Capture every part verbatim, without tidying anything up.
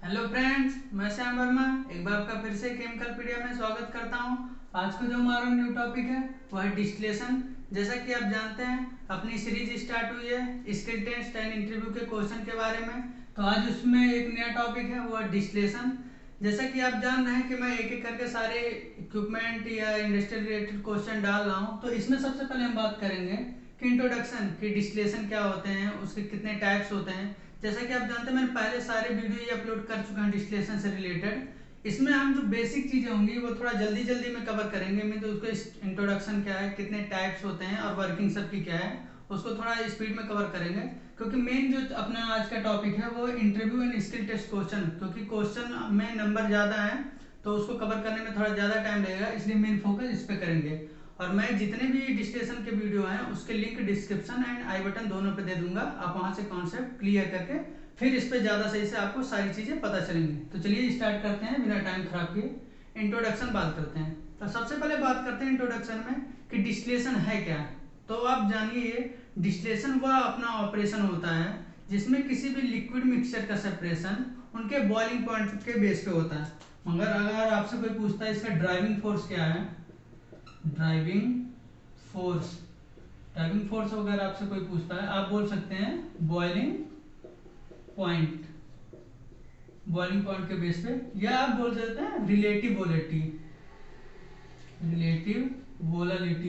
Hello friends, मैं श्याम वर्मा एक बार आपका फिर से केमिकल पीडिया में स्वागत करता हूं। आज का जो हमारा न्यू टॉपिक है वह है डिस्टिलेशन। जैसा कि आप जानते हैं अपनी सीरीज स्टार्ट हुई है स्किल टेस्ट एंड इंटरव्यू के क्वेश्चन के बारे में। तो आज उसमें एक नया टॉपिक है वो है डिस्टिलेशन। जैसा कि आप जान रहे हैं कि मैं एक एक करके सारे इक्विपमेंट या इंडस्ट्रियल रिलेटेड क्वेश्चन डाल रहा हूँ। तो इसमें सबसे पहले हम बात करेंगे कि इंट्रोडक्शन कि डिस्टिलेशन क्या होते हैं, उसके कितने टाइप्स होते हैं। जैसा कि आप जानते हैं मैंने पहले सारे वीडियो ये अपलोड कर चुका हूं डिस्टिलेशन से रिलेटेड। इसमें हम जो बेसिक चीज़ें होंगी वो थोड़ा जल्दी जल्दी में कवर करेंगे। मैं तो उसको इंट्रोडक्शन क्या है, कितने टाइप्स होते हैं और वर्किंग सबकी क्या है, उसको थोड़ा स्पीड में कवर करेंगे। क्योंकि मेन जो अपना आज का टॉपिक है वो interview and skill test question, क्योंकि क्वेश्चन में नंबर ज़्यादा है तो उसको कवर करने में थोड़ा ज़्यादा टाइम लगेगा, इसलिए मेन फोकस इस पर करेंगे। और मैं जितने भी डिस्टिलेशन के वीडियो हैं उसके link description and I button दोनों पे दे दूंगा। आप वहां से कॉन्सेप्ट क्लियर करके फिर इस पे ज़्यादा सही से आपको सारी चीज़ें पता चलेंगी। तो चलिए स्टार्ट करते हैं बिना टाइम खराब किए। इंट्रोडक्शन बात करते हैं। तो सबसे पहले बात करते हैं इंट्रोडक्शन में कि डिस्टिलेशन है क्या। तो आप जानिए डिस्टिलेशन वह अपना ऑपरेशन होता है जिसमें किसी भी लिक्विड मिक्सचर का सेपरेशन उनके बॉइलिंग पॉइंट के बेस पे होता है। मगर अगर आपसे कोई पूछता है इसका ड्राइविंग फोर्स क्या है, ड्राइविंग फोर्स ड्राइविंग फोर्स वगैरह आपसे कोई पूछता है आप बोल सकते हैं बॉइलिंग पॉइंट, बॉइलिंग पॉइंट के बेस पे, या आप बोल सकते हैं रिलेटिव वोलेटिलिटी, रिलेटिव वोलेटिलिटी,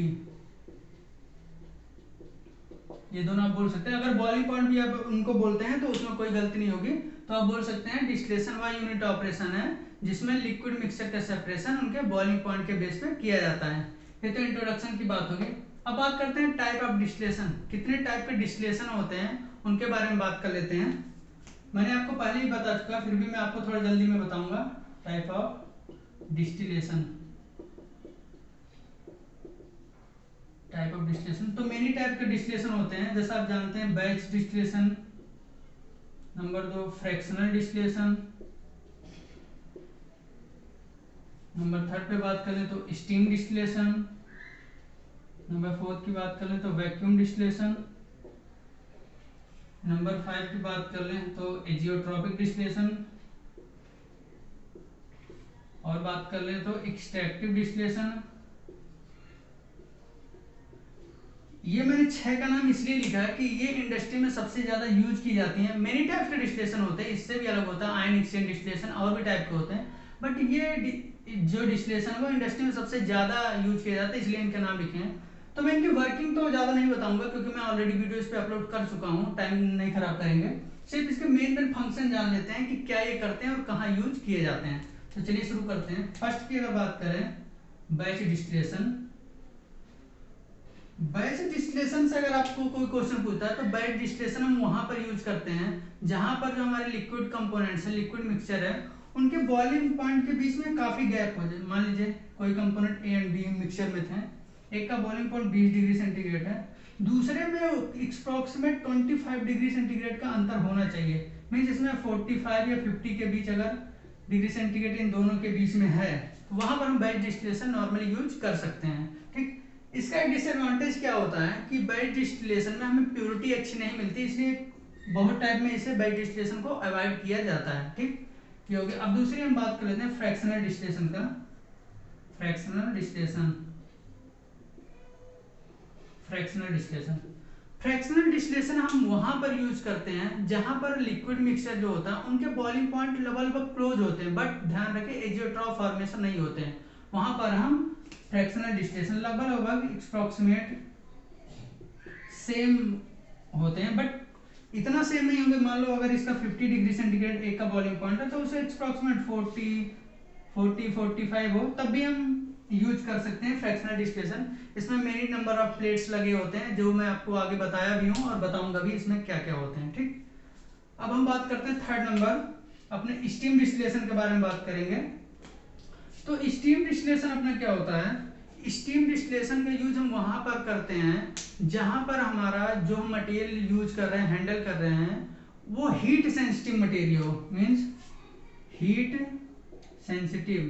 ये दोनों आप बोल सकते हैं। अगर बॉइलिंग पॉइंट भी आप उनको बोलते हैं तो उसमें कोई गलती नहीं होगी। तो आप बोल सकते हैं डिस्टिलेशन व यूनिट ऑपरेशन है जिसमें लिक्विड मिक्सचर का सेपरेशन उनके बॉइलिंग पॉइंट के बेस पे किया जाता है। ये तो इंट्रोडक्शन की बात होगी। अब बात करते हैं टाइप ऑफ डिस्टिलेशन, कितने टाइप के डिस्टिलेशन होते हैं उनके बारे में बात कर लेते हैं। मैंने आपको पहले ही बता चुका, फिर भी मैं आपको थोड़ा जल्दी में बताऊंगा। Type of distillation, type of distillation तो मेनी टाइप के डिस्टिलेशन होते हैं। जैसा आप जानते हैं बैच डिस्टिलेशन, नंबर दो फ्रैक्शनल डिस्टिलेशन, नंबर थर्ड पे बात करें तो स्टीम डिस्टिलेशन, नंबर फोर्थ की बात करें तो वैक्यूम डिस्टिलेशन, नंबर फाइव की बात कर लें तो एजियोट्रॉपिक डिस्टिलेशन, और बात कर लें तो एक्सट्रैक्टिव डिस्टिलेशन। ये मैंने छह का नाम इसलिए लिखा है कि ये इंडस्ट्री में सबसे ज्यादा यूज की जाती हैं। मेनी टाइप्स के डिस्टिलेशन होते हैं, इससे भी अलग होता है आयन एक्सचेंज डिस्टिलेशन, और भी टाइप के होते हैं। बट ये जो डिस्टिलेशन है वो इंडस्ट्री में सबसे ज्यादा यूज किया जाता है, इसलिए इनके नाम लिखे हैं। तो मैं इनकी वर्किंग तो ज्यादा नहीं बताऊंगा क्योंकि मैं ऑलरेडी वीडियो इस पे अपलोड कर चुका हूँ, टाइम नहीं खराब करेंगे। सिर्फ इसके मेन मेन फंक्शन जान लेते हैं कि क्या ये करते हैं और कहाँ यूज किए जाते हैं। तो चलिए शुरू करते हैं। फर्स्ट की अगर बात करें बैच डिस्टिलेशन। बैच डिस्टिलेशन से अगर आपको कोई क्वेश्चन पूछता है तो बैच डिस्टिलेशन हम वहां पर यूज करते हैं जहां पर जो हमारे लिक्विड कंपोनेंट्स है, लिक्विड मिक्सचर है, उनके बॉइलिंग पॉइंट के बीच में काफी गैप हो जाए। मान लीजिए कोई component A and B mixture में थे, एक का बॉइलिंग पॉइंट बीस डिग्री सेंटीग्रेड है, दूसरे में अप्रोक्सीमेट पच्चीस डिग्री सेंटीग्रेड का अंतर होना चाहिए। मीन्स इसमें पैंतालीस या पचास के बीच अगर डिग्री सेंटीग्रेड इन दोनों के बीच में है तो वहां पर हम बैच डिस्टिलेशन नॉर्मली यूज कर सकते हैं। ठीक, इसका एक डिसएडवांटेज क्या होता है कि बैच डिस्टिलेशन में हमें प्योरिटी अच्छी नहीं मिलती, इसलिए बहुत टाइप में इसे बैच डिस्टिलेशन को अवॉइड किया जाता है। ठीक, ये हो गया। अब दूसरी हम बात कर लेते हैं फ्रैक्शनल डिस्टिलेशन का। Fractional distillation, fractional distillation fractional distillation हम वहां पर यूज करते हैं जहां पर लिक्विड मिक्सचर जो होता है उनके बॉइलिंग पॉइंट लेवल पर क्लोज होते हैं, बट ध्यान रखें एजियोट्रॉप फॉर्मेशन नहीं होते हैं। वहां पर हम फ्रैक्शनल डिस्टिलेशन लगभग लगभग अप्रोक्सीमेट सेम होते हैं, बट इतना सेम नहीं होंगे। मान लो अगर इसका पचास डिग्री सेंटीग्रेड एक का बॉइलिंग पॉइंट है तो उसे अप्रोक्सीमेट चालीस, चालीस, पैंतालीस हो, तब भी हम यूज कर सकते हैं फ्रैक्शनल डिस्टिलेशन। इसमें मेनी नंबर ऑफ प्लेट्स लगे होते हैं जो मैं आपको आगे बताया भी हूँ और बताऊंगा भी इसमें क्या क्या होते हैं। ठीक, अब हम बात करते हैं थर्ड नंबर अपने स्टीम डिस्टिलेशन के बारे में बात करेंगे। तो स्टीम डिस्टिलेशन अपना क्या होता है, स्टीम डिस्टिलेशन का यूज हम वहां पर करते हैं जहां पर हमारा जो हम मटेरियल यूज कर रहे हैं, हैंडल कर रहे हैं, वो हीट सेंसिटिव मटेरियल हो। Means heat sensitive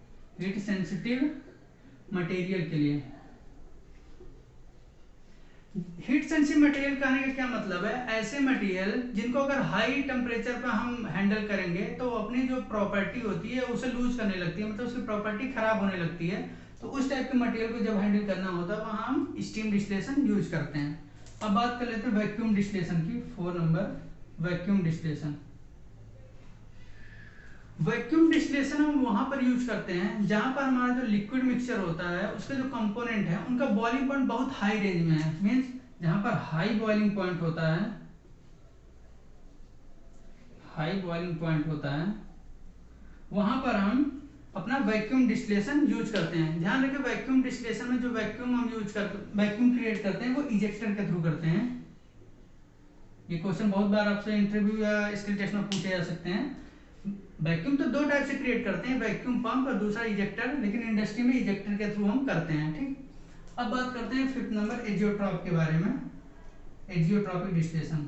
heat sensitive material के लिए। हीट सेंसिटिव मटेरियल कहने का क्या मतलब है, ऐसे मटेरियल जिनको अगर हाई टेम्परेचर पर हम हैंडल करेंगे तो अपनी जो प्रॉपर्टी होती है उसे लूज करने लगती है, मतलब उसकी प्रॉपर्टी खराब होने लगती है। तो उस टाइप के मटेरियल को जब हैंडल करना होता है वहाँ हम स्टीम डिस्टिलेशन यूज करते हैं। अब बात कर लेते हैं वैक्यूम डिस्टिलेशन की। Four number vacuum distillation. Vacuum distillation हम वहां पर यूज करते हैं जहां पर हमारा जो लिक्विड मिक्सचर होता है उसके जो कंपोनेंट है उनका बॉइलिंग पॉइंट बहुत हाई रेंज में है। मींस जहां पर हाई बॉइलिंग पॉइंट होता है, हाई बॉइलिंग पॉइंट होता है वहां पर हम अपना वैक्यूम डिस्टिलेशन यूज करते हैं। ध्यान रखें वैक्यूम डिस्टिलेशन में जो वैक्यूम हम यूज करते वैक्यूम क्रिएट करते हैं वो इजेक्टर के थ्रू करते हैं। ये क्वेश्चन बहुत बार आपसे इंटरव्यू या स्किल टेस्ट में पूछे जा सकते हैं। वैक्यूम तो दो टाइप से क्रिएट करते हैं, वैक्यूम पंप और दूसरा इजेक्टर, लेकिन इंडस्ट्री में इजेक्टर के थ्रू हम करते हैं। ठीक, अब बात करते हैं फिफ्थ नंबर एजियोट्रॉप के बारे में। Azeotropic distillation.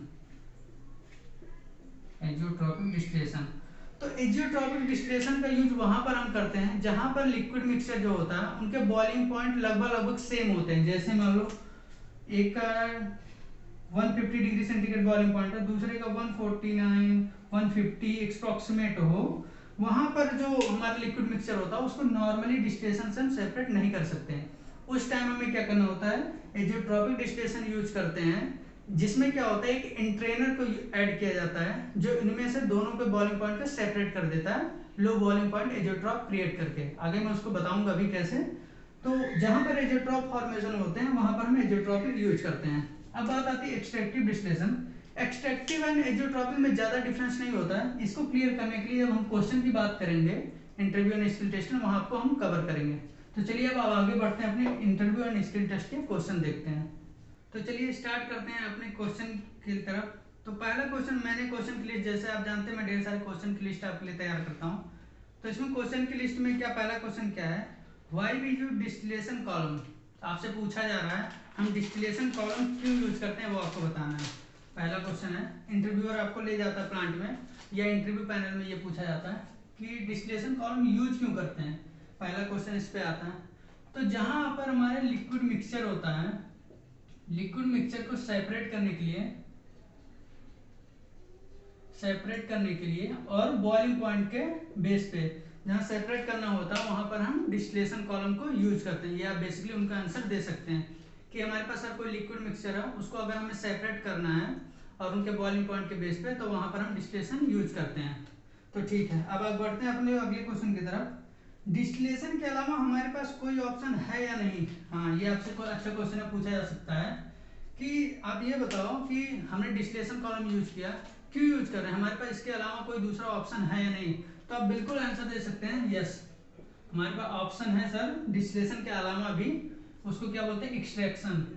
एजियोट्रॉपिक डिस्टिलेशन तो एजियोट्रॉपिक डिस्टिलेशन का यूज वहां पर हम करते हैं जहां पर लिक्विड मिक्सचर जो होता है उनके बॉइलिंग पॉइंट लगभग लगभग सेम होते हैं। जैसे मान लो एक का one fifty degree centigrade boiling point है, दूसरे का one forty nine one fifty approximate हो, वहां पर जो हमारा लिक्विड मिक्सचर होता है उसको नॉर्मली डिस्टिलेशन से हम सेपरेट नहीं कर सकते हैं। उस टाइम हमें क्या करना होता है, एजियोट्रॉपिक डिस्टिलेशन यूज करते हैं जिसमें क्या होता है एक इंट्रेनर को ऐड किया जाता है जो इनमें से दोनों के बॉइलिंग पॉइंट को सेपरेट कर देता है low boiling point azeotrope create करके। आगे मैं उसको बताऊंगा अभी कैसे। तो जहां पर एजियोट्रॉप फॉर्मेशन होते हैं वहां पर हम एजियोट्रॉपिक यूज करते हैं। अब बात आती है extractive distillation. Extractive and azeotropic में ज्यादा डिफरेंस नहीं होता है। इसको क्लियर करने के लिए जब हम क्वेश्चन की बात करेंगे इंटरव्यू एंड स्किल टेस्ट में वहां आपको हम कवर करेंगे। तो चलिए अब आगे बढ़ते हैं, अपने इंटरव्यू एंड स्किल टेस्ट के क्वेश्चन देखते हैं। तो चलिए स्टार्ट करते हैं अपने क्वेश्चन की तरफ। तो पहला क्वेश्चन, मैंने क्वेश्चन की लिस्ट, जैसे आप जानते हैं मैं ढेर सारे क्वेश्चन की लिस्ट आपके लिए तैयार करता हूँ। तो इसमें क्वेश्चन की लिस्ट में क्या पहला क्वेश्चन क्या है, why we use distillation column. आपसे पूछा जा रहा है हम डिस्टिलेशन कॉलम क्यों यूज करते हैं वो आपको बताना है। पहला क्वेश्चन है, इंटरव्यूअर आपको ले जाता है प्लांट में या इंटरव्यू पैनल में, ये पूछा जाता है कि डिस्टिलेशन कॉलम यूज क्यों करते हैं। पहला क्वेश्चन इस पे आता है। तो जहां पर हमारे लिक्विड मिक्सचर होता है, लिक्विड मिक्सचर को सेपरेट करने के लिए सेपरेट करने के लिए और बॉइलिंग पॉइंट के बेस पे जहां सेपरेट करना होता है वहां पर हम डिस्टिलेशन कॉलम को यूज करते हैं। या बेसिकली उनका आंसर दे सकते हैं कि हमारे पास अगर कोई लिक्विड मिक्सचर है उसको अगर हमें सेपरेट करना है और उनके बॉइलिंग पॉइंट के बेस पे तो वहां पर हम डिस्टिलेशन यूज करते हैं। तो ठीक है, अब आप बढ़ते हैं अपने अगले क्वेश्चन की तरफ। डिस्टिलेशन के अलावा हमारे पास कोई ऑप्शन है या नहीं। हाँ, ये आपसे कोई अच्छा क्वेश्चन पूछा जा सकता है कि आप ये बताओ कि हमने डिस्टिलेशन कॉलम यूज किया, क्यों यूज कर रहे हैं, हमारे पास इसके अलावा कोई दूसरा ऑप्शन है या नहीं। तो आप बिल्कुल आंसर दे सकते हैं यस, हमारे पास ऑप्शन है सर डिस्टिलेशन के अलावा भी, उसको क्या बोलते हैं एक्सट्रैक्शन।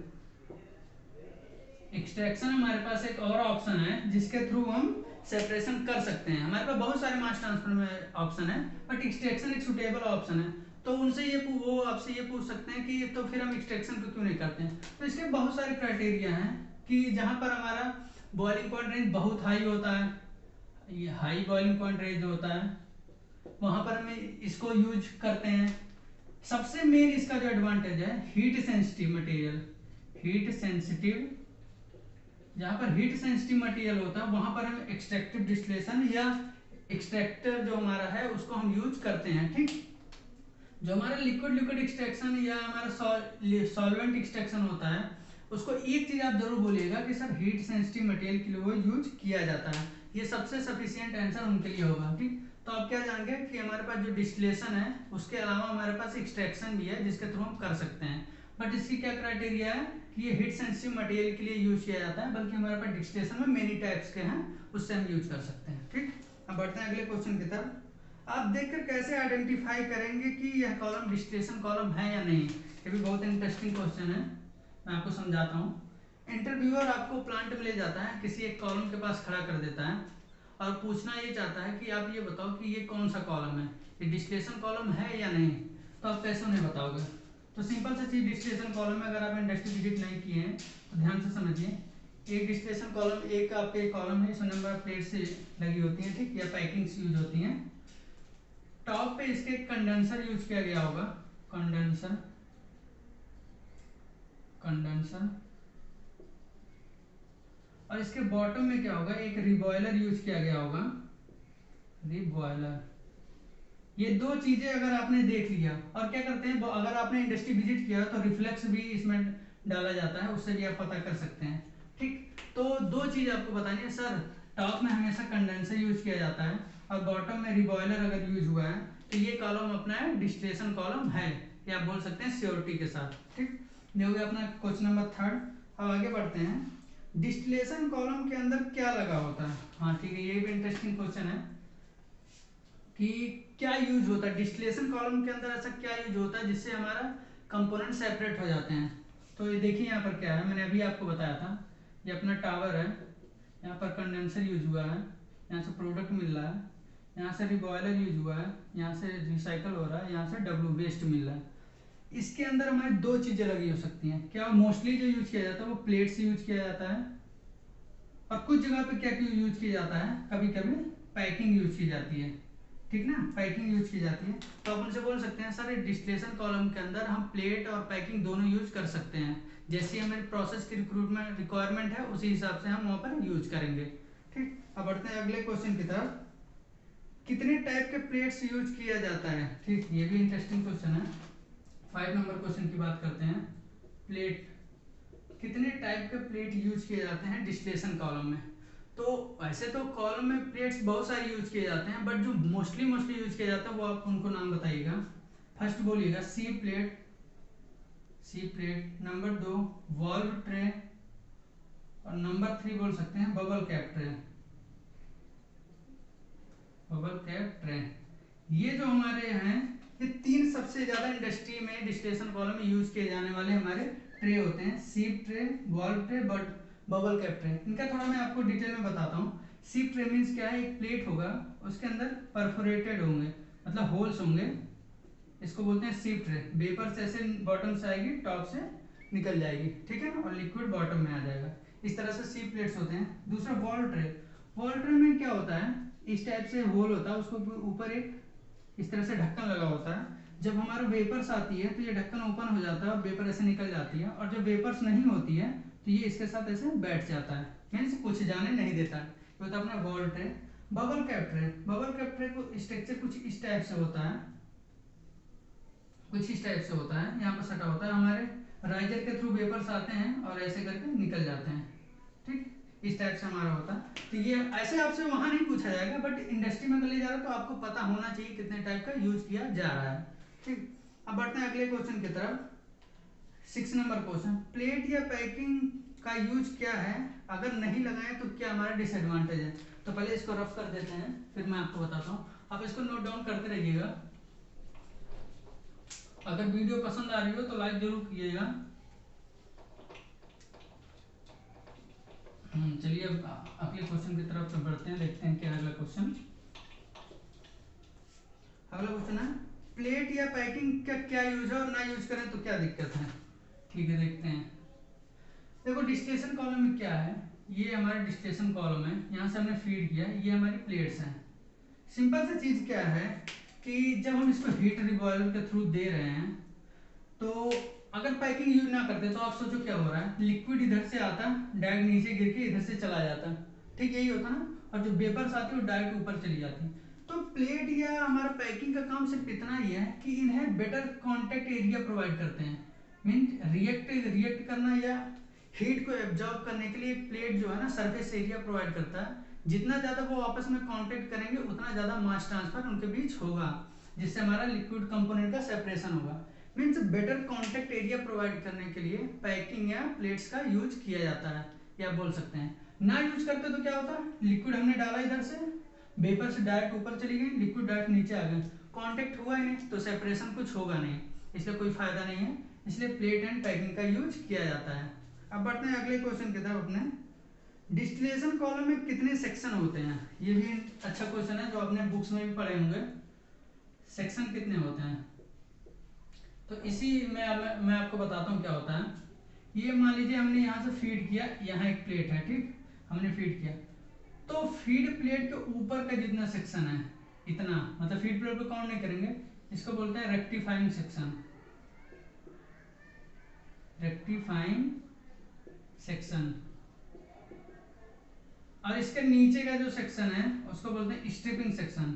एक्सट्रैक्शन हमारे पास एक और ऑप्शन है जिसके थ्रू हम सेपरेशन कर सकते हैं। हमारे पास बहुत सारे मास ट्रांसफर में ऑप्शन है बट एक्सट्रैक्शन एक सुटेबल ऑप्शन है। तो उनसे ये वो आपसे ये पूछ सकते हैं कि तो फिर हम एक्सट्रैक्शन को क्यों नहीं करते हैं। तो इसके बहुत सारे क्राइटेरिया हैं कि जहां पर हमारा बॉइलिंग पॉइंट रेंज बहुत हाई होता है, ये हाई बॉइलिंग पॉइंट रेंज होता है, वहां पर हम इसको यूज करते हैं। सबसे मेन इसका जो एडवांटेज है, heat sensitive material, heat sensitive, जहां पर हीट सेंसिटिव मटेरियल होता है वहां पर हम एक्सट्रैक्टिव डिस्टिलेशन या एक्सट्रैक्टर जो हमारा है उसको हम यूज करते हैं। ठीक, जो हमारा लिक्विड लिक्विड एक्सट्रैक्शन या हमारा सॉल्वेंट एक्सट्रैक्शन होता है उसको एक चीज आप जरूर बोलिएगा कि सर हीट सेंसिटिव मटेरियल के लिए वो यूज किया जाता है। ये सबसे सफिशिएंट आंसर उनके लिए होगा। ठीक, तो आप क्या जान गए कि हमारे पास जो डिस्टिलेशन है उसके अलावा हमारे पास एक्सट्रैक्शन भी है जिसके थ्रू हम कर सकते हैं। बट इसकी क्या क्राइटेरिया है कि ये हीट सेंसिटिव मटेरियल के लिए यूज किया जाता है, बल्कि हमारे पास डिस्टिलेशन में मेनी टाइप्स के हैं उससे हम यूज कर सकते हैं। ठीक, अब बढ़ते हैं अगले क्वेश्चन की तरफ। आप देखकर कैसे आइडेंटिफाई करेंगे कि यह कॉलम डिस्टिलेशन कॉलम है या नहीं। ये भी बहुत इंटरेस्टिंग क्वेश्चन है, मैं आपको समझाता हूँ। इंटरव्यूअर आपको प्लांट में ले जाता है, किसी एक कॉलम के पास खड़ा कर देता है और पूछना ये चाहता है कि आप ये बताओ कि ये कौन सा कॉलम है, ये डिस्टिलेशन कॉलम है या नहीं। तो आप कैसे उन्हें बताओगे। तो सिंपल सा चीज, डिस्टिलेशन कॉलम में अगर आप इंडस्ट्री विजिट नहीं किए हैं तो ध्यान से समझिए। एक डिस्टिलेशन कॉलम, एक आपके कॉलम है, इसमें नंबर प्लेट से लगी होती है, ठीक, या पैकिंग्स यूज होती हैं। टॉप पे इसके कंडेंसर यूज किया गया होगा, कंडेंसर, कंडेंसर और इसके बॉटम में क्या होगा, एक रिबॉयलर यूज किया गया होगा, रिबॉयलर। ये दो चीजें अगर आपने देख लिया, और क्या करते हैं अगर आपने इंडस्ट्री विजिट किया तो रिफ्लेक्स भी इसमें डाला जाता है, उससे भी आप पता कर सकते हैं। ठीक, तो दो चीज आपको बतानी है सर, टॉप में हमेशा कंडेंसर यूज किया जाता है और बॉटम में रिबॉयलर अगर यूज हुआ है तो ये कॉलम अपना है डिस्टिलेशन कॉलम है, ये आप बोल सकते हैं श्योरिटी के साथ। ठीक, ये हो गया अपना क्वेश्चन नंबर थर्ड। अब आगे बढ़ते हैं, डिस्टिलेशन कॉलम के अंदर क्या लगा होता है। हाँ ठीक है, ये भी इंटरेस्टिंग क्वेश्चन है कि क्या यूज होता है डिस्टिलेशन कॉलम के अंदर, ऐसा क्या यूज होता है जिससे हमारा कंपोनेंट सेपरेट हो जाते हैं। तो ये देखिए यहाँ पर क्या है, मैंने अभी आपको बताया था, ये अपना टावर है, यहाँ पर कंडेंसर यूज हुआ है, यहाँ से प्रोडक्ट मिल रहा है, यहाँ से रिबॉयलर यूज हुआ है, यहाँ से रिसाइकल हो रहा है, यहाँ से डब्ल्यू वेस्ट मिल रहा है। इसके अंदर हमारी दो चीजें लगी हो सकती हैं। क्या मोस्टली जो यूज किया जाता है वो प्लेट से यूज किया जाता है, और कुछ जगह पे क्या यूज किया जाता है, कभी कभी पैकिंग यूज की जाती है। ठीक ना, पैकिंग यूज की जाती है। तो अपन से बोल सकते हैं सर डिस्टिलेशन कॉलम के अंदर हम प्लेट और पैकिंग दोनों यूज कर सकते हैं, जैसी हमारी प्रोसेस की रिक्रूटमेंट रिक्वायरमेंट है उसी हिसाब से हम वहां पर यूज करेंगे। ठीक, अब बढ़ते हैं अगले क्वेश्चन की तरफ, कितने टाइप के प्लेट्स यूज किया जाता है। ठीक, ये भी इंटरेस्टिंग क्वेश्चन है। फाइव नंबर क्वेश्चन की बात करते हैं, प्लेट, कितने टाइप के प्लेट यूज किए जाते हैं डिस्टिलेशन कॉलम में। तो वैसे तो कॉलम में प्लेट्स बहुत सारे यूज किए जाते हैं, बट जो मोस्टली मोस्टली यूज किया जाता है वो आप उनको नाम बताइएगा। फर्स्ट बोलिएगा sieve plate, sieve plate. Number दो वॉल्व ट्रे, और नंबर थ्री बोल सकते हैं bubble cap tray, bubble cap tray. ये जो हमारे हैं ये तीन सबसे ज्यादा इंडस्ट्री में डिस्टिलेशन कॉलम में यूज किए जाने वाले हमारे ट्रे होते हैं, sieve tray, valve tray, but bubble cap tray. इनका थोड़ा मैं आपको डिटेल में बताता हूँ। सीप ट्रे मीन्स क्या है, एक प्लेट होगा उसके अंदर परफोरेटेड होंगे, मतलब होल्स होंगे, इसको बोलते हैं सीप ट्रे। वेपर से ऐसे बॉटम से आएगी, टॉप से निकल जाएगी, ठीक है ना, और लिक्विड बॉटम में आ जाएगा। इस तरह से सीप प्लेट्स होते हैं। दूसरा वॉल्व ट्रे, वॉल्व ट्रे में क्या होता है, इस टाइप से होल होता है, उसको ऊपर एक इस तरह से ढक्कन लगा होता है। जब हमारा वेपर्स आती है तो ये ढक्कन ओपन हो जाता है और वेपर ऐसे निकल जाती है, और जब वेपर्स नहीं होती है तो ये इसके साथ ऐसे बैठ जाता है, मीन्स कुछ जाने नहीं देता है। ये होता है अपना valve tray. Bubble cap tray, bubble cap tray को स्ट्रक्चर कुछ इस टाइप से होता है, कुछ इस टाइप से होता है, यहाँ पर सटा होता है, हमारे राइजर के थ्रू वेपर्स आते हैं और ऐसे करके निकल जाते हैं। ठीक, इस टाइप से हमारा होता है। तो ये ऐसे आपसे वहां नहीं पूछा जाएगा, बट इंडस्ट्री में कर ले जा रहा है तो आपको पता होना चाहिए कितने टाइप का यूज किया जा रहा है। ठीक, अब बढ़ते हैं अगले क्वेश्चन की तरफ। सिक्स नंबर क्वेश्चन, प्लेट या पैकिंग का यूज क्या है, अगर नहीं लगाए तो क्या हमारा डिसएडवांटेज है। तो पहले इसको रफ कर देते हैं, फिर मैं आपको बताता हूँ, आप इसको नोट डाउन करते रहिएगा। अगर वीडियो पसंद आ रही हो तो लाइक जरूर कीजिएगा। चलिए अब अगले क्वेश्चन की तरफ बढ़ते हैं, देखते हैं क्या है अगला क्वेश्चन। अगला क्वेश्चन है, प्लेट या पैकिंग का क्या यूज है और ना यूज करें तो क्या दिक्कत है। ठीक है, देखते हैं। देखो डिस्टिलेशन कॉलम में क्या है, ये हमारा डिस्टिलेशन कॉलम है, यहाँ से हमने फीड किया, ये हमारी प्लेट्स हैं। सिंपल सी चीज क्या है कि जब हम इसको हीट रिबॉयलर के थ्रू दे रहे हैं तो अगर पैकिंग यूज ना करते तो आप सोचो क्या हो रहा है, लिक्विड इधर से आता, डायरेक्ट नीचे गिर के इधर से चला जाता, ठीक यही होता ना, और जो वेपर्स आती है वो डायरेक्ट ऊपर चली जाती। तो प्लेट या हमारा पैकिंग का काम सिर्फ इतना ही है कि इन्हें बेटर कांटेक्ट एरिया प्रोवाइड करते हैं, मीन रिएक्ट रिएक्ट करना या हीट को एब्जॉर्ब करने के लिए प्लेट जो है ना सरफेस एरिया प्रोवाइड करता है। जितना ज्यादा वो आपस में कांटेक्ट करेंगे उतना ज्यादा मास ट्रांसफर उनके बीच होगा, जिससे हमारा लिक्विड कंपोनेंट का सेपरेशन होगा। Means better contact area provide करने के लिए पैकिंग या प्लेट्स का यूज किया जाता है, या बोल सकते हैं। ना यूज करते तो क्या होता, लिक्विड हमने डाला इधर से, वेपर से डायरेक्ट ऊपर चली गई, लिक्विड डायरेक्ट नीचे आ गए, कांटेक्ट हुआ ही नहीं तो सेपरेशन कुछ होगा नहीं, इसलिए कोई फायदा नहीं है, इसलिए प्लेट एंड पैकिंग का यूज किया जाता है। अब बढ़ते हैं अगले क्वेश्चन की तरफ अपने, डिस्टिलेशन कॉलम में कितने सेक्शन होते हैं। ये भी अच्छा क्वेश्चन है जो आपने बुक्स में भी पढ़े होंगे, सेक्शन कितने होते हैं। तो इसी में मैं, मैं आपको बताता हूँ क्या होता है। ये मान लीजिए हमने यहाँ से फीड किया, यहाँ एक प्लेट है, ठीक, हमने फीड किया, तो फीड प्लेट के ऊपर का जितना सेक्शन है इतना, मतलब फीड प्लेट को काउंट नहीं करेंगे, इसको बोलते हैं रेक्टिफाइंग सेक्शन, रेक्टिफाइंग सेक्शन। और इसके नीचे का जो सेक्शन है उसको बोलते हैं स्ट्रिपिंग सेक्शन।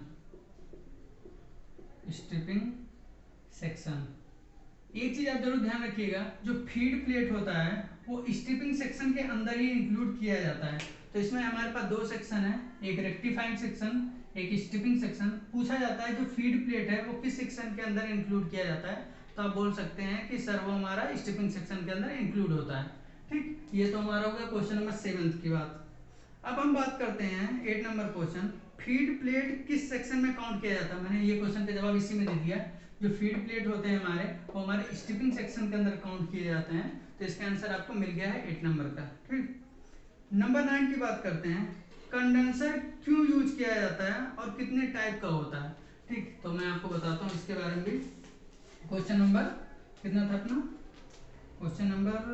Striping section. एक चीज आप जरूर ध्यान रखिएगा, जो फीड प्लेट होता है वो स्ट्रिपिंग सेक्शन के अंदर ही इंक्लूड किया जाता है। तो इसमें हमारे पास दो सेक्शन है, एक रेक्टिफाइंग सेक्शन, एक स्ट्रिपिंग सेक्शन। पूछा जाता है जो फीड प्लेट है वो किस सेक्शन के अंदर इंक्लूड किया जाता है, तो आप बोल सकते हैं कि सर वो हमारा स्ट्रिपिंग सेक्शन के अंदर इंक्लूड होता है। ठीक, ये तो हमारा हो गया क्वेश्चन नंबर सेवंथ की बात। अब हम बात करते हैं eight number question, feed plate किस सेक्शन में काउंट किया जाता है। मैंने ये क्वेश्चन का जवाब इसी में दे दिया। जो फीड प्लेट होते हैं हमारे वो हमारे स्ट्रिपिंग सेक्शन के अंदर काउंट किए जाते हैं। तो इसका आंसर आपको मिल गया है एट नंबर का। ठीक, नंबर नाइन की बात करते हैं, कंडेंसर क्यों यूज किया जाता है और कितने टाइप का होता है। ठीक, तो मैं आपको बताता हूँ इसके बारे में भी। क्वेश्चन नंबर कितना था अपना, question number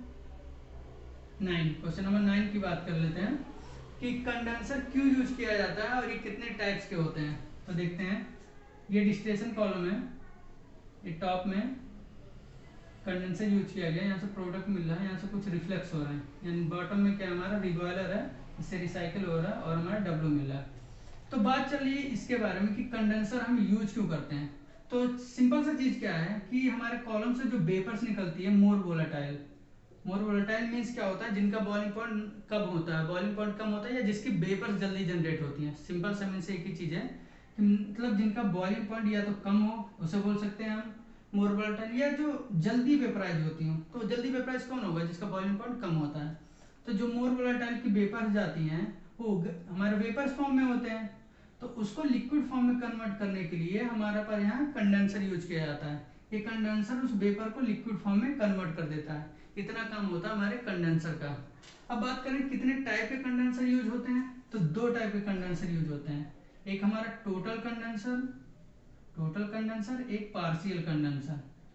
nine. Question number nine की बात कर लेते हैं कि कंडेंसर क्यों यूज किया जाता है और ये कितने टाइप्स के होते हैं। तो देखते हैं, ये डिस्टिलेशन कॉलम है, ये टॉप में कंडेंसर यूज किया गया, यहाँ से प्रोडक्ट मिल रहा है, यहाँ से कुछ रिफ्लेक्स हो रहा है, यानी बॉटम में क्या हमारा रिबॉयलर है, इससे रिसाइकिल हो रहा है और हमारा डब्लू मिल रहा है। तो बात चल रही है इसके बारे में कि कंडेंसर हम यूज क्यों करते हैं। तो सिंपल सा चीज क्या है कि हमारे कॉलम से जो वेपर्स निकलती है more volatile. More volatile means क्या होता है, जिनका बॉइलिंग पॉइंट कब होता है, बॉइलिंग पॉइंट कम होता है या जिसकी वेपर्स जल्दी जनरेट होती है। सिंपल सा मीन्स एक ही चीज है, मतलब जिनका बॉइलिंग पॉइंट या तो कम हो उसे बोल सकते हैं हम मोर वोलेटाइल, या जो जल्दी वेपराइज होती हो। तो जल्दी वेपराइज कौन होगा, जिसका बॉइलिंग पॉइंट कम होता है। तो जो मोर वोलेटाइल की वेपर्स जाती हैं वो हमारे वेपर्स फॉर्म में होते हैं, तो उसको लिक्विड फॉर्म में कन्वर्ट करने के लिए हमारे पास यहाँ कंडेंसर यूज किया जाता है। ये कंडेंसर उस वेपर को लिक्विड फॉर्म में कन्वर्ट कर देता है। इतना काम होता है हमारे कंडेंसर का। अब बात करें कितने टाइप के कंडेंसर यूज होते हैं, तो दो टाइप के कंडेंसर यूज होते हैं। एक हमारा टोटल कंडेंसर, टोटल कंडेंसर, एक पार्शियल कंडेंसर,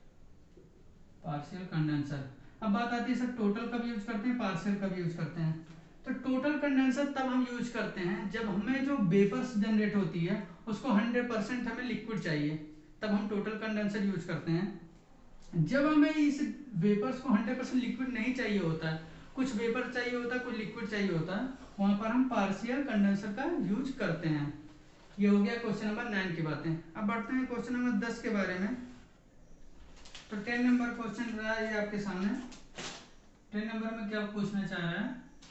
पार्शियल कंडेंसर। अब बात आती है सर टोटल कब यूज करते हैं, पार्शियल कब यूज करते हैं। तो टोटल कंडेंसर तब हम यूज करते हैं जब हमें जो वेपर्स जनरेट होती है उसको हंड्रेड परसेंट हमें लिक्विड चाहिए, तब हम टोटल कंडेंसर यूज करते हैं। जब हमें इस वेपर्स को हंड्रेड परसेंट लिक्विड नहीं चाहिए होता है, कुछ वेपर चाहिए होता है, कुछ लिक्विड चाहिए होता है, वहां पर हम पार्शियल कंडेंसर का यूज करते हैं। ये हो गया क्वेश्चन नंबर नाइन की बातें। अब बढ़ते हैं क्वेश्चन नंबर दस के बारे में। तो टेन नंबर क्वेश्चन रहा है आपके सामने। टेन नंबर में क्या पूछना चाह रहा है,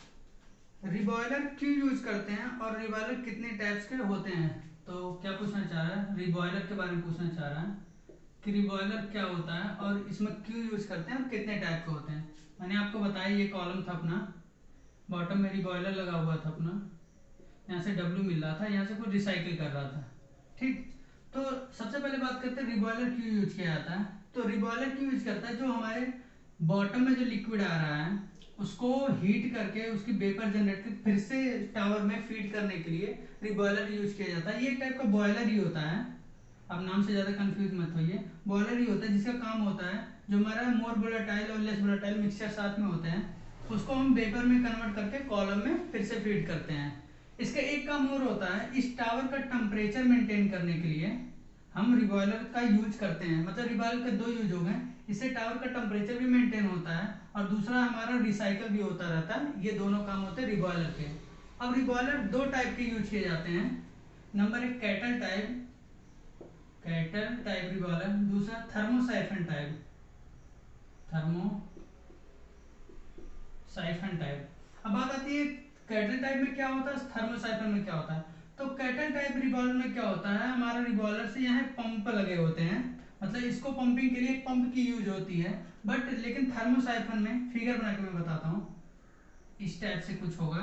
रिबॉयलर क्यों यूज करते हैं और रिबॉयलर कितने टाइप्स के होते हैं। तो क्या पूछना चाह रहा है, रिबॉयलर के बारे में पूछना चाह रहा है कि रिबॉयलर क्या होता है और इसमें क्यों यूज करते हैं और कितने टाइप के होते हैं। मैंने आपको बताया ये कॉलम था अपना, बॉटम में रिबॉयलर लगा हुआ था अपना, यहाँ से डब्ल्यू मिल रहा था, यहाँ से कुछ रिसाइकिल कर रहा था। ठीक, तो सबसे पहले बात करते हैं रिबॉयलर क्यों यूज किया जाता है। तो रिबॉयलर क्यों यूज करता है, जो हमारे बॉटम में जो लिक्विड आ रहा है उसको हीट करके उसकी वेपर जनरेट कर फिर से टावर में फीड करने के लिए रिबॉयलर यूज किया जाता है। ये एक टाइप का बॉयलर ही होता है, अब नाम से ज्यादा कंफ्यूज मत होइए। बॉयलर ही होता है जिसका काम होता है जो हमारा मोर वोलेटाइल और लेस वोलेटाइल मिक्सचर साथ में होते हैं उसको हम वेपर में कन्वर्ट करके कॉलम में फिर से फीड करते हैं। इसका एक काम और होता है, इस टावर का टेम्परेचर मेंटेन करने के लिए हम रिबॉयलर का यूज करते हैं। मतलब रिबॉयलर के दो यूज हो गए, इससे टावर का टेम्परेचर भी मेंटेन होता है और दूसरा हमारा रिसाइकल भी होता रहता है। ये दोनों काम होते हैं रिबॉयलर के। अब रिबॉयलर दो टाइप के यूज किए जाते हैं। नंबर एक kettle type, kettle type reboiler, दूसरा thermosiphon type, thermo siphon type. अब बात आती है कैटल टाइप में क्या होता है, थर्मोसाइफन में क्या होता है। तो कैटल टाइप रिबॉयलर में क्या होता है, हमारा रिबॉयलर से यहाँ पंप लगे होते हैं, मतलब इसको पंपिंग के लिए पंप की यूज होती है। बट लेकिन थर्मोसाइफन में फिगर बना के मैं बताता हूँ, इस टाइप से कुछ होगा,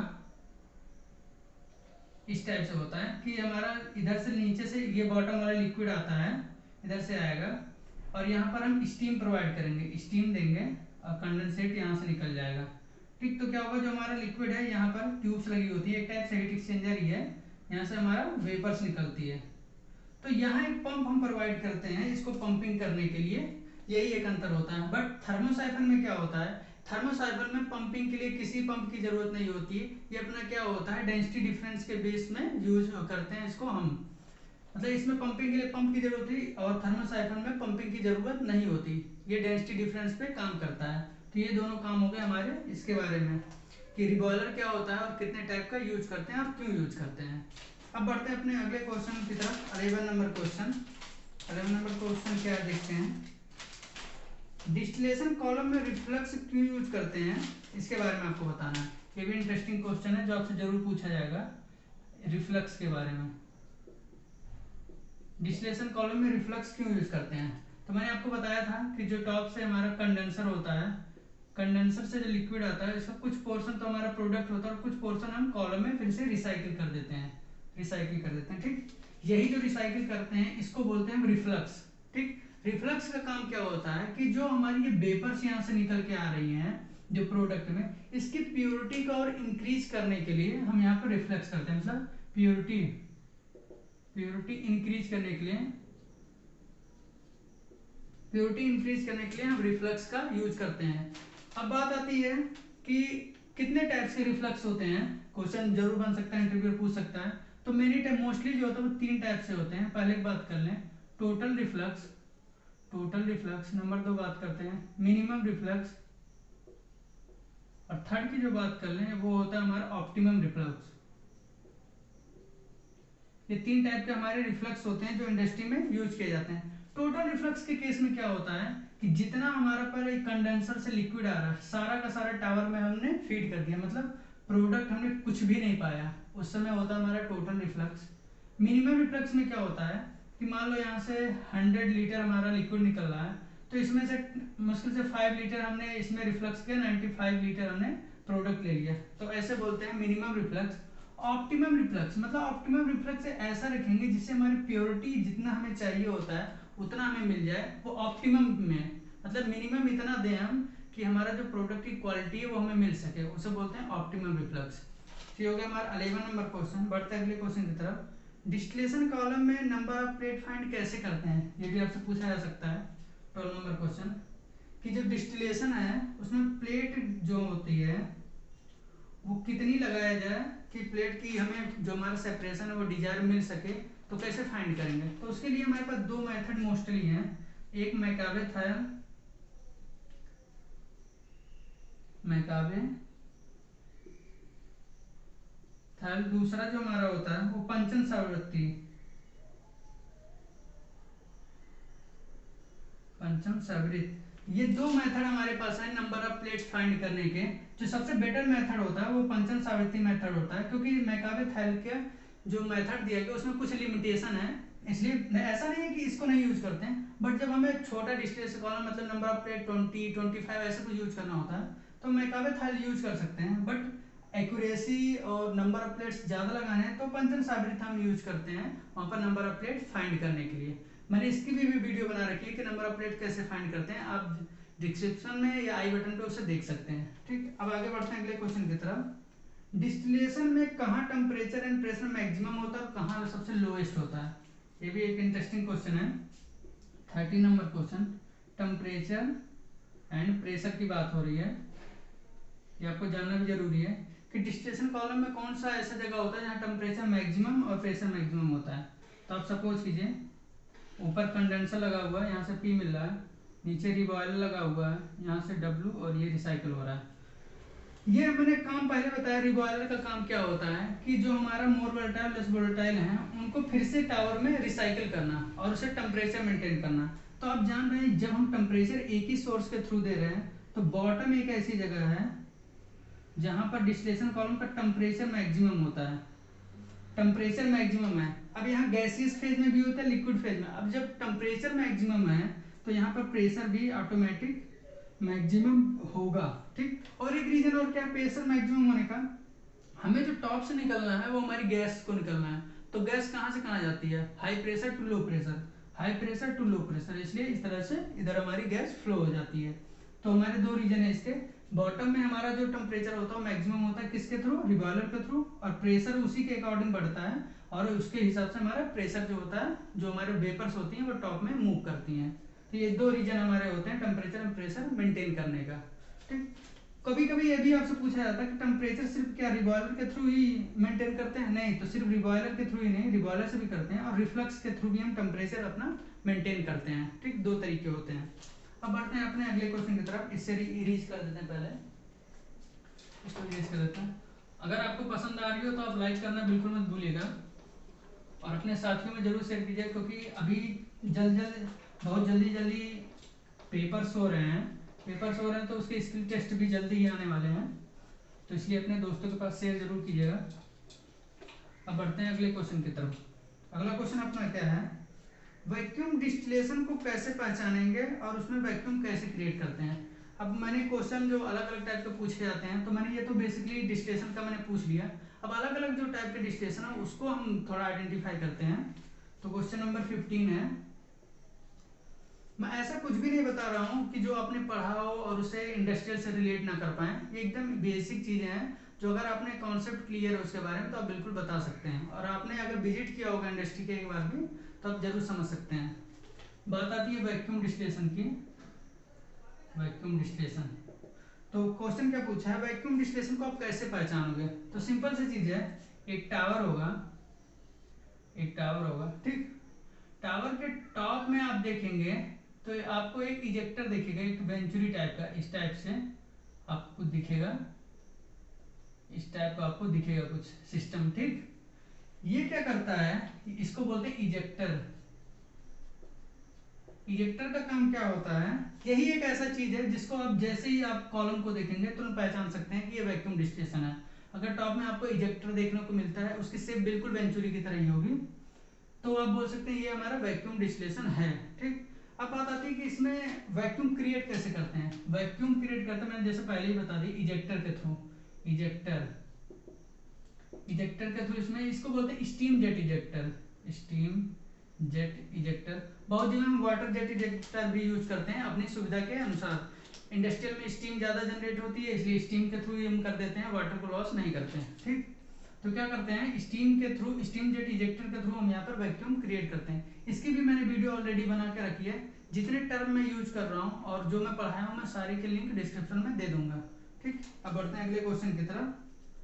इस टाइप से होता है कि हमारा इधर से नीचे से ये बॉटम वाला लिक्विड आता है, इधर से आएगा और यहाँ पर हम स्टीम प्रोवाइड करेंगे, स्टीम देंगे और कंडेंसेट यहाँ से निकल जाएगा। ठीक, तो क्या होगा, जो हमारा लिक्विड है यहाँ पर ट्यूब्स लगी होती है, एक टाइप से हीट एक्सचेंजर ही है, यहाँ से हमारा वेपर्स निकलती है। तो यहाँ एक पंप हम प्रोवाइड करते हैं इसको पंपिंग करने के लिए, यही एक अंतर होता है। बट थर्मोसाइफन में क्या होता है, थर्मोसाइफन में पंपिंग के लिए किसी पंप की जरूरत नहीं होती। ये अपना क्या होता है, डेंसिटी डिफरेंस के बेस में यूज करते हैं इसको हम, मतलब इसमें पंपिंग के लिए पंप की जरूरत होती और थर्मोसाइफन में पंपिंग की जरूरत नहीं होती। ये डेंसिटी डिफरेंस पे काम करता है। तो ये दोनों काम हो गए हमारे इसके बारे में। कि रिबॉयलर क्या होता है और कितने टाइप का यूज करते हैं और क्यों यूज करते हैं। अब बढ़ते हैं अपने अगले क्वेश्चन की तरफ। Eleven number question eleven number question क्या है देखते हैं। डिस्टिलेशन कॉलम में रिफ्लक्स क्यों यूज करते हैं, इसके बारे में आपको बताना है। ये भी इंटरेस्टिंग क्वेश्चन है जो आपसे जरूर पूछा जाएगा, रिफ्लक्स के बारे में। डिस्टिलेशन कॉलम में रिफ्लक्स क्यों यूज करते हैं, तो मैंने आपको बताया था कि जो टॉप से हमारा कंडेंसर होता है, कंडेंसर से जो लिक्विड आता है इसका कुछ पोर्शन तो हमारा प्रोडक्ट होता है और कुछ पोर्शन हम कॉलम में फिर से रिसाइकिल कर देते हैं रिसाइकिल कर देते हैं ठीक। यही जो रिसाइकिल करते हैं इसको बोलते हैं रिफ्लक्स ठीक। रिफ्लक्स का काम क्या होता है कि जो हमारी ये वेपर्स यहाँ से निकल के आ रही हैं जो प्रोडक्ट में, इसकी प्योरिटी को और इंक्रीज करने के लिए हम यहाँ पर रिफ्लक्स करते हैं। मतलब प्योरिटी प्योरिटी इंक्रीज करने के लिए प्योरिटी इंक्रीज करने के लिए हम रिफ्लक्स का यूज करते हैं। अब बात आती है कि कितने टाइप्स के रिफ्लक्स होते हैं, क्वेश्चन जरूर बन सकता है, इंटरव्यू पूछ सकता है। तो मेनी टाइप मोस्टली जो होता है वो तीन टाइप से होते हैं। पहले की बात कर लें total reflux total reflux number दो बात करते हैं मिनिमम रिफ्लक्स, और थर्ड की जो बात कर लें वो होता है हमारा ऑप्टिमम रिफ्लक्स। ये तीन टाइप के हमारे रिफ्लक्स होते हैं जो इंडस्ट्री में यूज किए जाते हैं। टोटल रिफ्लक्स के केस में क्या होता है कि जितना हमारा पर एक कंडेंसर से लिक्विड आ रहा है सारा का सारा टावर में हमने फीड कर दिया, मतलब प्रोडक्ट हमने कुछ भी नहीं पाया, उस समय होता है हमारा टोटल रिफ्लक्स। मिनिमम रिफ्लक्स में क्या होता है कि मान लो यहाँ से हंड्रेड लीटर हमारा लिक्विड निकल रहा है तो इसमें से मुश्किल से फाइव लीटर हमने इसमें रिफ्लक्स किया, नाइन्टी फाइव लीटर हमने प्रोडक्ट ले लिया, तो ऐसे बोलते हैं मिनिमम रिफ्लक्स। ऑप्टिमम रिफ्लक्स मतलब ऑप्टिमम रिफ्लक्स ऐसा रखेंगे जिससे हमारी प्योरिटी जितना हमें चाहिए होता है उतना हमें मिल जाए, वो ऑप्टिमम में, मतलब मिनिमम इतना दें हम कि हमारा जो प्रोडक्ट की क्वालिटी है वो हमें मिल सके, उसे बोलते हैं ऑप्टिमम रिफ्लक्स। ठीक हो गया हमारा इलेवन नंबर क्वेश्चन। बढ़ते हैं अगले क्वेश्चन की तरफ। डिस्टिलेशन कॉलम में नंबर ऑफ प्लेट फाइंड कैसे करते हैं, ये भी आपसे पूछा जा सकता है। ट्वेल्व नंबर क्वेश्चन कि जो डिस्टिलेशन है उसमें प्लेट जो होती है वो कितनी लगाया जाए कि प्लेट की हमें जो हमारा सेपरेशन है वो डिजायर मिल सके, तो कैसे फाइंड करेंगे। तो उसके लिए हमारे पास दो मेथड मोस्टली हैं, एक मैकाबे था मैकाबे थल, दूसरा जो हमारा होता है वो पंचन सावृत्ति पंचम सावृत। ये दो मेथड हमारे पास है नंबर ऑफ प्लेट्स फाइंड करने के। जो सबसे बेटर मेथड होता है वो पंचम सावृत्ति मेथड होता है, क्योंकि मैकाबे थैल का जो मेथड दिया गया उसमें कुछ लिमिटेशन है, इसलिए ऐसा नहीं है कि इसको नहीं यूज करते हैं, बट जब हमें छोटा डिस्टेंस कॉलम मतलब number of plate twenty twenty five ऐसे कुछ यूज करना होता है तो मैकाबे थैल यूज कर सकते हैं। बट एक्यूरेसी और नंबर ऑफ प्लेट्स ज़्यादा लगाने हैं तो पंचम सावृत्ति हम यूज करते हैं वहाँ पर नंबर ऑफ प्लेट फाइंड करने के लिए। मैंने इसकी भी, भी वीडियो बना रखी है कि नंबर ऑफ प्लेट कैसे फाइंड करते हैं, आप डिस्क्रिप्शन में या आई बटन पे उसे देख सकते हैं। ठीक, अब आगे बढ़ते हैं अगले क्वेश्चन की तरफ। डिस्टिलेशन में कहाँ टेम्परेचर एंड प्रेशर मैक्सिमम होता है और कहाँ सबसे लोएस्ट होता है, ये भी एक इंटरेस्टिंग क्वेश्चन है। Thirty number question temperature and pressure की बात हो रही है, ये आपको जानना भी जरूरी है कि डिस्टिलेशन कॉलम में कौन सा ऐसा जगह होता है जहाँ टेम्परेचर मैक्सिमम और प्रेशर मैक्सिमम होता है। तो आप सपोज कीजिए ऊपर कंडेंसर लगा हुआ है, यहाँ से P मिल रहा है, नीचे रिबॉयलर लगा हुआ है, यहाँ से W और ये रिसाइकिल हो रहा है। ये मैंने काम पहले बताया, रिबॉयलर का काम क्या होता है कि जो हमारा मोर वोलेटाइल लेस वोलेटाइल है उनको फिर से टावर में रिसाइकिल करना और उसे टेम्परेचर मेंटेन करना। तो आप जान रहे हैं जब हम टेम्परेचर एक ही सोर्स के थ्रू दे रहे हैं तो बॉटम एक ऐसी जगह है जहाँ पर डिस्टिलेशन कॉलम का टेम्परेचर मैक्सिमम होता है, टेम्परेचर मैक्सिमम है। अब यहाँ गैसियस फेज में भी होता है लिक्विड फेज में, अब जब टेम्परेचर मैक्सिमम है तो यहाँ पर प्रेशर भी ऑटोमेटिक मैक्सिमम होगा। ठीक, और एक रीजन और क्या प्रेशर मैक्सिमम होने का, हमें जो टॉप से निकलना है वो हमारी गैस को निकलना है, तो गैस कहाँ से कहाँ जाती है, high pressure to low pressure, high pressure to low pressure, इसलिए इस तरह से इधर हमारी गैस फ्लो हो जाती है। तो हमारे दो रीजन है इसके, बॉटम में हमारा जो टेम्परेचर होता है मैक्सिमम होता है किसके थ्रू, रिबॉयलर के थ्रू, और प्रेशर उसी के अकॉर्डिंग बढ़ता है और उसके हिसाब से हमारा प्रेशर जो होता है जो हमारे वेपर्स होती हैं वो टॉप में मूव करती हैं। तो ये दो रीजन हमारे होते हैं टेम्परेचर और प्रेशर मेंटेन करने का। ठीक, कभी कभी ये भी आपसे पूछा जाता है कि टेम्परेचर सिर्फ क्या रिबॉयलर के थ्रू ही मेंटेन करते हैं, नहीं, तो सिर्फ रिबॉयलर के थ्रू ही नहीं, रिबॉयलर से भी करते हैं और रिफ्लक्स के थ्रू भी हम टेम्परेचर अपना मेंटेन करते हैं। ठीक, दो तरीके होते हैं। अब बढ़ते हैं अपने अगले क्वेश्चन की तरफ, इससे इरीज कर देते हैं पहले। इसको इरेज कर देते हैं। अगर आपको पसंद आ रही हो तो आप लाइक करना बिल्कुल मत भूलिएगा और अपने साथियों में जरूर शेयर कीजिए, क्योंकि अभी जल्द जल्द बहुत जल्दी जल्दी पेपर्स हो रहे हैं पेपर्स हो रहे हैं तो उसके स्किल टेस्ट भी जल्दी ही आने वाले हैं, तो इसलिए अपने दोस्तों के पास शेयर जरूर कीजिएगा। अब बढ़ते हैं अगले क्वेश्चन की तरफ। अगला क्वेश्चन अपना क्या है, वैक्यूम डिस्टिलेशन को कैसे पहचानेंगे और उसमें वैक्यूम कैसे क्रिएट करते हैं। अब मैंने क्वेश्चन जो अलग अलग टाइप के पूछे जाते हैं, तो मैंने ये तो बेसिकली डिस्टिलेशन का मैंने पूछ लिया। अब अलग अलग जो टाइप के डिस्टिलेशन है उसको हम थोड़ा आइडेंटिफाई करते हैं। तो क्वेश्चन नंबर फिफ्टीन है, मैं ऐसा कुछ भी नहीं बता रहा हूँ कि जो आपने पढ़ा हो और उसे इंडस्ट्रियल से रिलेट ना कर पाए। ये एकदम बेसिक चीजें हैं जो अगर आपने कॉन्सेप्ट क्लियर है उसके बारे में तो आप बिल्कुल बता सकते हैं, और आपने अगर विजिट किया होगा इंडस्ट्री के एक बार भी तो आप जरूर समझ सकते हैं। बात आती है वैक्यूम डिस्टिलेशन की। वैक्यूम डिस्टिलेशन, तो क्वेश्चन क्या पूछा है, वैक्यूम डिस्टिलेशन को आप कैसे पहचानोगे। तो सिंपल सी चीज है, एक टावर होगा एक टावर होगा ठीक। टावर के टॉप में आप देखेंगे तो आपको एक इजेक्टर दिखेगा, एक वेंचुरी टाइप का, इस टाइप से आपको दिखेगा, इस टाइप का आपको दिखेगा कुछ सिस्टम ठीक। ये क्या करता है, इसको बोलते हैं इजेक्टर। इजेक्टर का काम क्या होता है, यही एक ऐसा चीज है जिसको आप जैसे ही आप कॉलम को देखेंगे तो पहचान सकते हैं कि ये वैक्यूम डिस्टिलेशन है। अगर टॉप में आपको इजेक्टर देखने को मिलता है, उसकी शेप बिल्कुल वेंचुरी की तरह ही होगी, तो आप बोल सकते हैं ये हमारा वैक्यूम डिस्टिलेशन है ठीक। अब बात आती है कि इसमें वैक्यूम क्रिएट कैसे करते हैं। वैक्यूम क्रिएट करते हैं मैंने जैसे पहले ही बता दी, इजेक्टर के थ्रू। इजेक्टर इजेक्टर के थ्रू, इसमें इसको बोलते हैं steam jet ejector. Steam jet ejector, बहुत जगह हम वाटर जेट इजेक्टर भी यूज करते हैं अपनी सुविधा के अनुसार। इंडस्ट्रियल में स्टीम ज्यादा जनरेट होती है इसलिए स्टीम के थ्रू हम कर देते हैं, वाटर को लॉस नहीं करते हैं ठीक। तो क्या करते हैं, स्टीम के थ्रू, स्टीम जेट इजेक्टर के थ्रू हम यहाँ पर वैक्यूम क्रिएट करते हैं। इसकी भी मैंने वीडियो ऑलरेडी बना के रखी है। जितने टर्म मैं यूज कर रहा हूँ और जो मैं पढ़ाया हूँ मैं सारे के लिंक डिस्क्रिप्शन में दे दूंगा ठीक। अब बढ़ते हैं अगले क्वेश्चन की तरफ।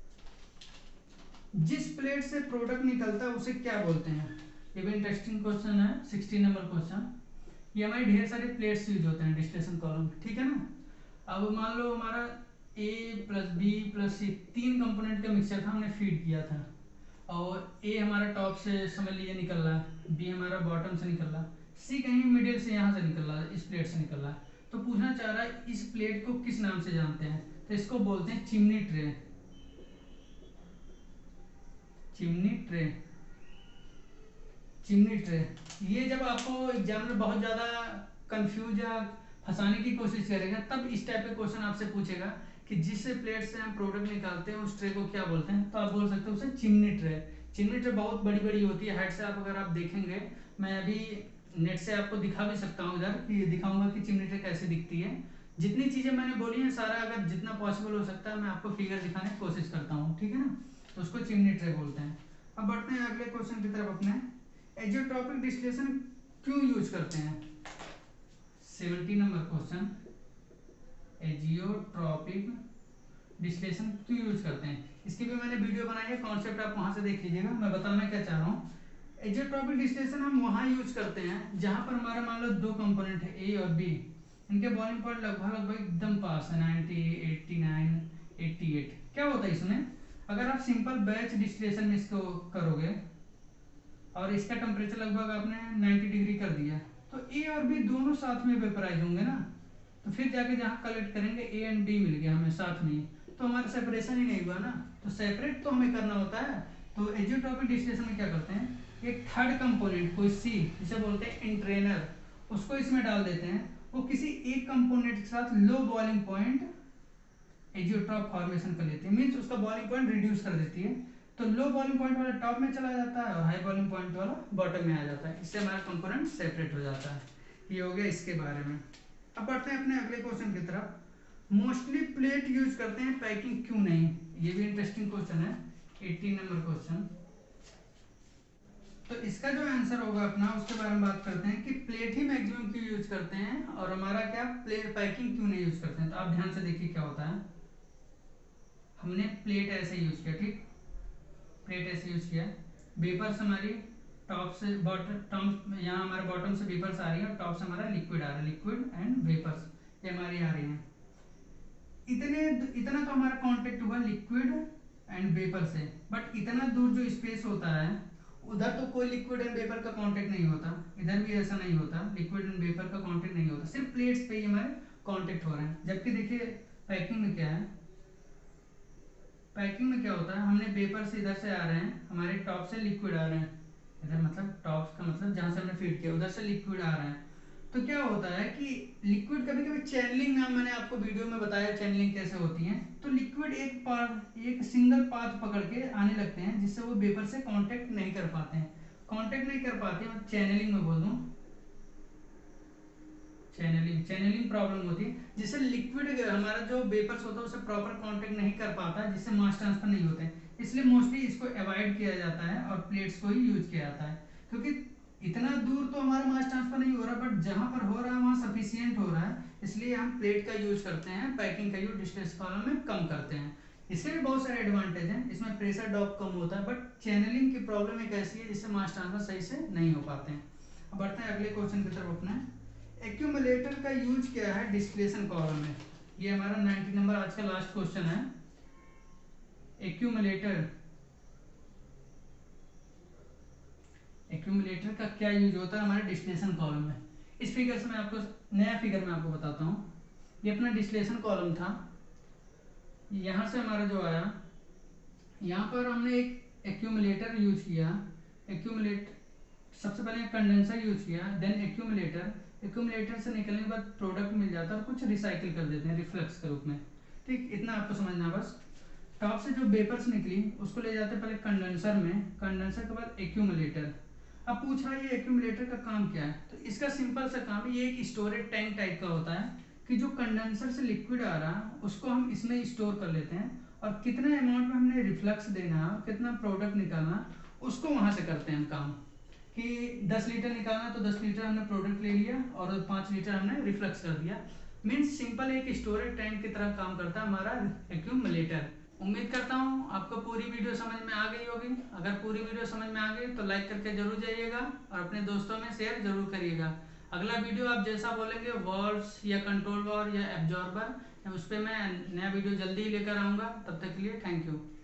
जिस प्लेट से प्रोडक्ट निकलता है उसे क्या बोलते हैं। ये भी इंटरेस्टिंग क्वेश्चन है, सिक्सटी नंबर क्वेश्चन। ये हमारे ढेर सारे प्लेट्स यूज होते हैं डिस्टिलेशन कॉलम ठीक है ना। अब मान लो हमारा A plus B plus C तीन कंपोनेंट का मिक्सचर था, हमने फीड किया था, और ए हमारा टॉप से समझ लीजिए निकल रहा है, बी हमारा बॉटम से निकल रहा है, सी कहीं मिडिल से यहाँ से निकल रहा है, इस प्लेट से निकल रहा है। तो पूछना चाह रहा है इस प्लेट को किस नाम से जानते हैं, तो इसको बोलते हैं chimney tray. Chimney tray chimney tray ये जब आपको एग्जाम में बहुत ज्यादा कंफ्यूज या फंसाने की कोशिश करेगा तब इस टाइप के क्वेश्चन आपसे पूछेगा कि जिस प्लेट से हम प्रोडक्ट निकालते हैं उस ट्रे को क्या बोलते हैं, तो आप बोल सकते हो उसे चिमनी ट्रे। चिमनी ट्रे बहुत बड़ी बड़ी होती है, हाइट से आप अगर आप देखेंगे, मैं अभी नेट से आपको दिखा भी सकता हूँ इधर कि दिखाऊंगा कि चिमनी ट्रे कैसे दिखती है। जितनी चीजें मैंने बोली हैं सारा अगर जितना पॉसिबल हो सकता है मैं आपको फिगर दिखाने की कोशिश करता हूँ ठीक है ना, तो उसको चिमनी ट्रे बोलते हैं। अब बढ़ते हैं अगले क्वेश्चन की तरफ अपने, एजियोट्रॉपिक डिस्टिलेशन क्यों यूज करते हैं। Seventy number question, azeotropic distillation क्यों यूज करते हैं। इसकी भी मैंने वीडियो बनाई है, कॉन्सेप्ट आप वहां से देख लीजिएगा। मैं बताना क्या चाह रहा हूँ, एजियोट्रॉपिक डिस्टिलेशन हम वहां यूज करते हैं जहां पर हमारा मान लो दो कंपोनेंट है ए और बी, इनके बॉइलिंग पॉइंट लगभग लगभग एकदम पास है, ninety, eighty nine, eighty eight. क्या होता है इसमें, अगर आप सिंपल बैच डिस्टिलेशन में इसको करोगे और इसका टेम्परेचर लगभग आपने नाइंटी डिग्री कर दिया, तो ए और बी दोनों साथ में वेपराइज होंगे ना, तो फिर जाके जहाँ कलेक्ट करेंगे ए एंड बी मिल गया हमें साथ में, तो हमारा सेपरेशन ही नहीं हुआ ना, तो सेपरेट तो हमें करना होता है। तो एजियोट्रॉपिक डिस्टिलेशन में क्या करते हैं, एक थर्ड कंपोनेंट कोई सी जिसे बोलते हैं इंट्रेनर, उसको इसमें डाल देते हैं, वो किसी एक कंपोनेंट के साथ low boiling point azeotrope formation कर लेती है, मींस उसका बॉइलिंग पॉइंट रिड्यूस कर देती है। तो लो बॉइलिंग पॉइंट वाला टॉप में चला जाता है और हाई बॉइलिंग पॉइंट वाला बॉटम में आ जाता है, इससे हमारा कंपोनेंट सेपरेट हो जाता है। ये हो गया इसके बारे में। अब बढ़ते हैं अपने अगले क्वेश्चन की तरफ, मोस्टली प्लेट यूज करते हैं पैकिंग क्यों नहीं। ये भी इंटरेस्टिंग क्वेश्चन है, एटीन नंबर क्वेश्चन। तो इसका जो आंसर होगा अपना उसके बारे में बात करते हैं कि प्लेट ही मैक्सिमम क्यों यूज करते हैं और हमारा क्या प्लेट पैकिंग क्यों नहीं यूज करते हैं। तो आप ध्यान से देखिए क्या होता है, हमने प्लेट ऐसे यूज किया ठीक, प्लेट ऐसे यूज किया, वेपर्स हमारी टॉप से बॉटम, यहाँ हमारे बॉटम से वेपर्स आ रही है और टॉप से हमारा लिक्विड आ रहा है, लिक्विड एंड वेपर्स ये हमारी आ रही हैं। इतने इतना तो हमारा कांटेक्ट हुआ लिक्विड एंड वेपर से, बट इतना दूर जो स्पेस होता है उधर तो कोई लिक्विड एंड वेपर का कांटेक्ट नहीं होता, इधर भी ऐसा नहीं होता, लिक्विड एंड वेपर का कांटेक्ट नहीं होता, सिर्फ प्लेट्स पे ही हमारे कांटेक्ट हो रहे हैं। जबकि देखिए पैकिंग में क्या है, पैकिंग में क्या होता है, हमने वेपर से इधर से आ रहे हैं, हमारे टॉप से लिक्विड आ रहे हैं, इधर मतलब टॉप का मतलब जहां से हमने फीड किया उधर से लिक्विड आ रहे हैं। तो क्या होता है कि लिक्विड कभी कभी चैनलिंग, नाम मैंने आपको वीडियो में बताया चैनलिंग कैसे होती है, तो लिक्विड एक पाथ एक सिंगल पाथ पकड़ के आने लगते हैं जिससे वो वेपर से कांटेक्ट नहीं कर पाते हैं, कांटेक्ट नहीं कर पाते हैं, चैनलिंग में बोल दूं, चैनलिंग चैनलिंग प्रॉब्लम होती है जिससे लिक्विड हमारा जो वेपर्स होता है उससे प्रॉपर कांटेक्ट नहीं कर पाता है, जिससे मास ट्रांसफर नहीं होते हैं। इसलिए मोस्टली इसको अवॉइड किया जाता है और प्लेट्स को ही यूज किया जाता है, क्योंकि इतना दूर तो हमारा मास ट्रांसफर नहीं हो रहा, बट जहां पर हो रहा है वहां सफिशियंट हो रहा है, इसलिए हम प्लेट का यूज करते हैं, पैकिंग का यूज डिस्टेंस कॉलम में कम करते हैं। इसके भी बहुत सारे एडवांटेज हैं, इसमें प्रेशर ड्रॉप कम होता है, बट चैनलिंग की प्रॉब्लम एक ऐसी है जिससे मास ट्रांसफर सही से नहीं हो पाते हैं। अब बढ़ते हैं अगले क्वेश्चन की तरफ अपने। एक्यूमुलेटर का यूज क्या है डिस्टिलेशन कॉलम में, ये हमारा नाइनटी नंबर आज का लास्ट क्वेश्चन है। एक्यूमुलेटर एक्यूमुलेटर का क्या यूज होता है हमारे डिस्टिलेशन कॉलम में। इस फिगर से मैं आपको नया फिगर में आपको बताता हूँ। ये अपना डिस्टिलेशन कॉलम था, यहाँ से हमारा जो आया, यहाँ पर हमने एक एक्यूमुलेटर यूज किया, एक्यूमुलेट सबसे पहले कंडेंसर यूज किया, देन एक्यूमुलेटर, एक्यूमुलेटर से निकलने के बाद प्रोडक्ट मिल जाता है और कुछ रिसाइकिल कर देते हैं रिफ्लक्स के रूप में। ठीक, इतना आपको समझना बस। टॉप से जो वेपर्स निकली उसको ले जाते हैं पहले कंडेंसर में, कंडेंसर के बाद एक्यूमुलेटर। अब पूछ रहा है ये एक्यूमुलेटर का काम क्या है, तो इसका सिंपल सा काम है, ये एक स्टोरेज टैंक टाइप का होता है कि जो कंडेंसर से लिक्विड आ रहा है उसको हम इसमें स्टोर कर लेते हैं, और कितना अमाउंट में हमने रिफ्लक्स देना है, कितना प्रोडक्ट निकालना, उसको वहां से करते हैं हम काम। कि दस लीटर निकालना तो दस लीटर हमने प्रोडक्ट ले लिया और पाँच लीटर हमने रिफ्लक्स कर दिया। मीन्स सिंपल एक स्टोरेज टैंक की तरह काम करता है हमारा एक्यूमुलेटर। उम्मीद करता हूँ आपको पूरी वीडियो समझ में आ गई होगी। अगर पूरी वीडियो समझ में आ गई तो लाइक करके जरूर जाइएगा और अपने दोस्तों में शेयर जरूर करिएगा। अगला वीडियो आप जैसा बोलेंगे वॉल्व्स या कंट्रोल वाल्व या एब्जॉर्बर, उस पर मैं नया वीडियो जल्दी ही लेकर आऊँगा। तब तक के लिए थैंक यू।